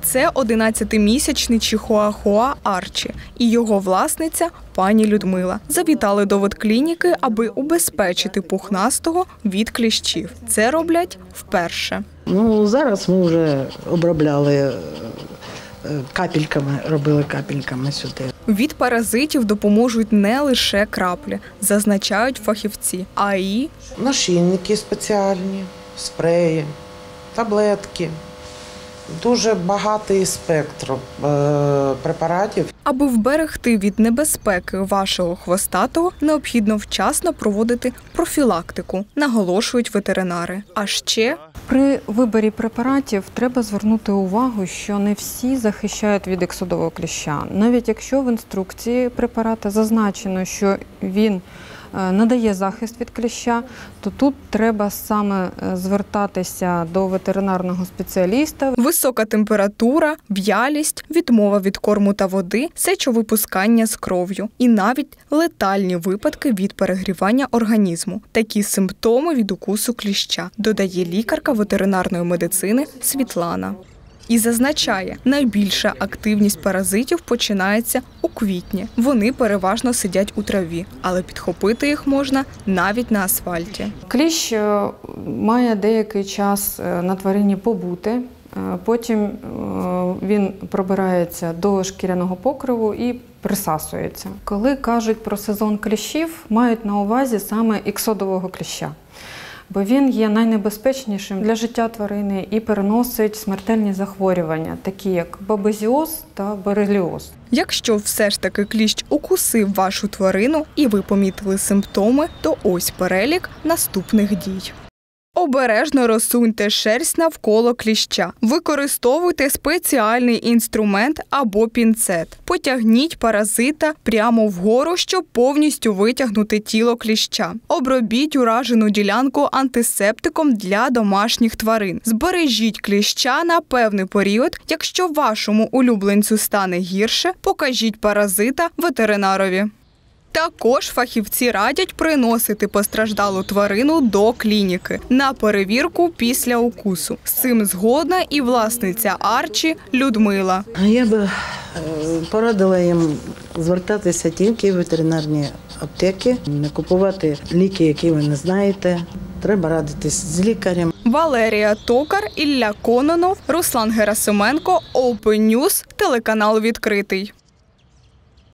Це 11-місячний чихуахуа Арчі і його власниця пані Людмила. Завітали до ветклініки, аби убезпечити пухнастого від кліщів. Це роблять вперше. Зараз ми вже обробляли капельками, робили капельками сюди. Від паразитів допоможуть не лише краплі, зазначають фахівці, а й нашийники спеціальні, спреї, таблетки. Дуже багатий спектр препаратів. Аби вберегти від небезпеки вашого хвостатого, необхідно вчасно проводити профілактику, наголошують ветеринари. А ще при виборі препаратів треба звернути увагу, що не всі захищають від іксодового кліща. Навіть якщо в інструкції препарата зазначено, що він надає захист від кліща, то тут треба саме звертатися до ветеринарного спеціаліста. Висока температура, в'ялість, відмова від корму та води, сечовипускання з кров'ю і навіть летальні випадки від перегрівання організму. Такі симптоми від укусу кліща, додає лікарка ветеринарної медицини Світлана. І зазначає, найбільша активність паразитів починається у квітні. Вони переважно сидять у траві, але підхопити їх можна навіть на асфальті. Кліщ має деякий час на тварині побути, потім він пробирається до шкіряного покриву і присасується. Коли кажуть про сезон кліщів, мають на увазі саме іксодового кліща. Бо він є найнебезпечнішим для життя тварини і переносить смертельні захворювання, такі як бабезіоз та бореліоз. Якщо все ж таки кліщ укусив вашу тварину і ви помітили симптоми, то ось перелік наступних дій. Обережно розсуньте шерсть навколо кліща. Використовуйте спеціальний інструмент або пінцет. Потягніть паразита прямо вгору, щоб повністю витягнути тіло кліща. Обробіть уражену ділянку антисептиком для домашніх тварин. Збережіть кліща на певний період. Якщо вашому улюбленцю стане гірше, покажіть паразита ветеринарові. Також фахівці радять приносити постраждалу тварину до клініки на перевірку після укусу. З цим згодна і власниця Арчі Людмила. Я би порадила їм звертатися тільки в ветеринарні аптеки, не купувати ліки, які ви не знаєте. Треба радитись з лікарем. Валерія Токар, Ілля Кононов, Руслан Герасименко, Open News, телеканал «Відкритий».